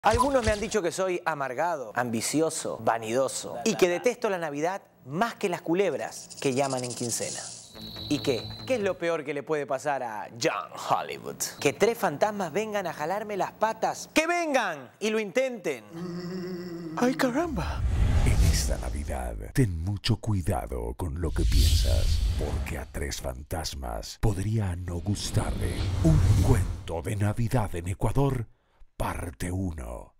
Algunos me han dicho que soy amargado, ambicioso, vanidoso y que detesto la Navidad más que las culebras que llaman en quincena. ¿Y qué? ¿Qué es lo peor que le puede pasar a John Hollywood? Que 3 fantasmas vengan a jalarme las patas. ¡Que vengan! Y lo intenten. ¡Ay, caramba! En esta Navidad, ten mucho cuidado con lo que piensas, porque a 3 fantasmas podría no gustarle. Un cuento de Navidad en Ecuador, parte 1.